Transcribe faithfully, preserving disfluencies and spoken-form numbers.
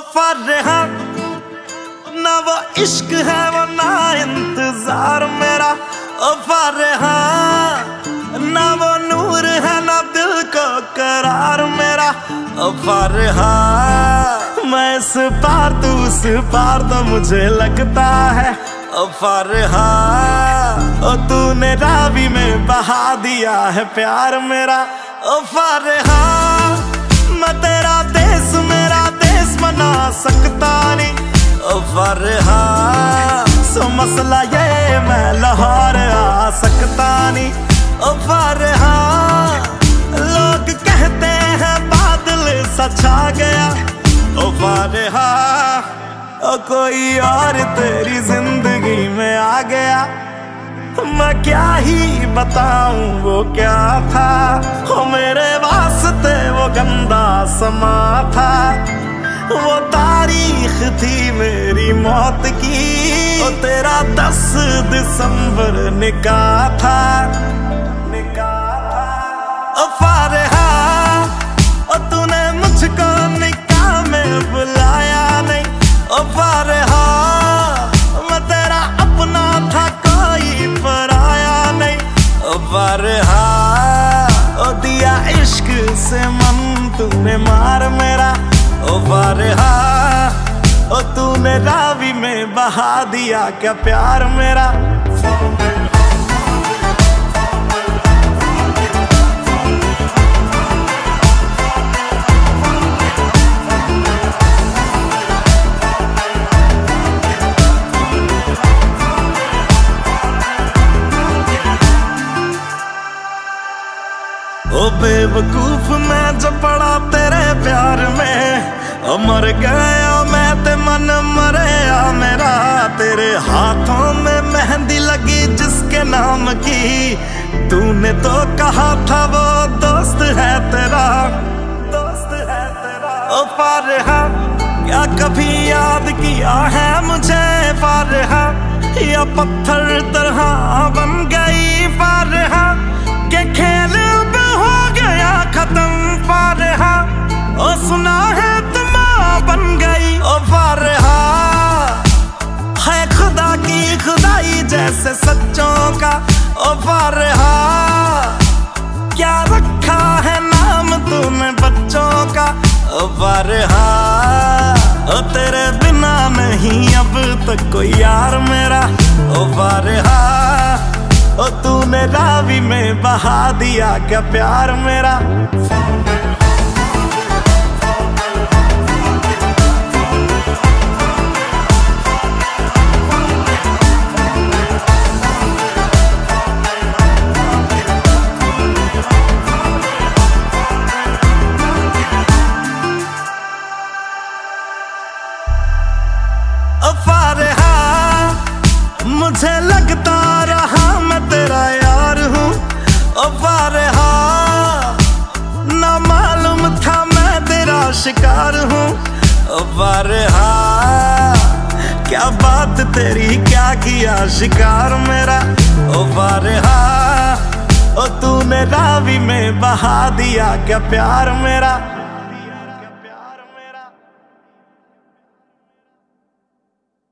फरहा ना वो इश्क है वो ना इंतजार मेरा। ओ फरहा ना वो नूर है ना दिल को करार मेरा। ओ फरहा मैं इस पार तू उस पार तो मुझे लगता है। ओ फरहा ओ तूने रावी में बहा दिया है प्यार मेरा। ओ फरहा मैं तेरा देश मेरा देश बना सकता नहीं। ओ फरहा सो मसला ये मैं लाहौर आ सकता नहीं। ओ फरहा लोग कहते हैं बादल सा छा गया। ओ फरहा ओ कोई और तेरी जिंदगी में आ गया। मैं क्या ही बताऊं वो क्या था। ओ मेरे वास्ते वो गंदा समा था। वो तारीख थी मेरी मौत की। ओ तेरा दस दिसंबर निकाह था निकाह था। ओ फरहा ओ तूने मुझको निकाह में बुलाया नहीं। ओ फरहा मैं तेरा अपना था कोई पराया नहीं। ओ फरहा ओ दिया इश्क से मन तूने मार मेरा। ओ फरहा ओ तूने रावी में बहा दिया क्या प्यार मेरा। ओ बेवकूफ मैं जो पड़ा तेरे प्यार में। ओ मर गया मैं ते मन मरया मेरा। तेरे हाथों में मेहंदी लगी जिसके नाम की। तूने तो कहा था वो दोस्त है तेरा दोस्त है तेरा। ओ फरहा क्या कभी याद किया है मुझे फरहा। या पत्थर तरह बन गई फरहा के खेल हो गया खत्म फरहा। ओ सुना है तुम बन गई। ओ फरहा है खुदा की खुदाई जैसे सच्चों का। ओ फरहा क्या रखा है नाम तूने बच्चों का। ओ फरहा ओ तेरे बिना नहीं अब तक कोई यार मेरा। ओ फरहा ओ तूने रावी में बहा दिया क्या प्यार मेरा। ओ फरहा मुझे लगता रहा मैं तेरा यार हूँ। ओ फरहा ना मालूम था मैं तेरा शिकार हूँ। ओ फरहा क्या बात तेरी क्या किया शिकार मेरा। ओ फरहा ओ तूने रावी में बहा दिया क्या प्यार मेरा।